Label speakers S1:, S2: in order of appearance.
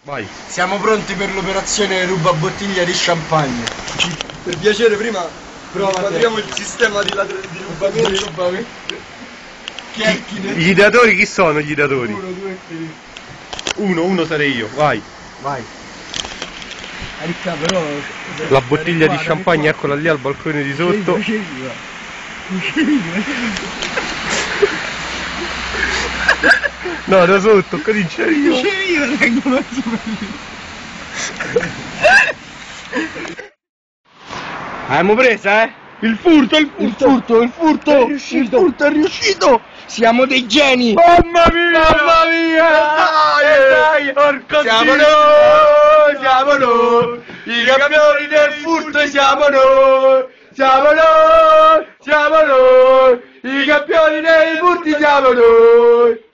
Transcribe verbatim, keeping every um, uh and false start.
S1: Vai.
S2: Siamo pronti per l'operazione rubabottiglia di champagne. Per piacere prima proviamo il sistema di, ladr- di rubamento. rubamento.
S1: Gli ideatori chi sono gli ideatori?
S2: Uno, due, tre.
S1: Uno, uno sarei io, vai.
S2: Vai. Ricca, però,
S1: La bottiglia di champagne, eccola lì al balcone di sotto. No, da sotto, comincia io.
S2: Io tengo Abbiamo presa, eh?
S1: Il furto, il furto.
S2: Il furto, il furto, è riuscito. Il furto è riuscito. Siamo dei geni.
S1: Mamma mia! Mamma mia! Dai, dai, porco
S2: siamo
S1: Dio!
S2: noi, siamo noi, i campioni del furto siamo noi, siamo noi, siamo noi, i campioni dei furti siamo noi.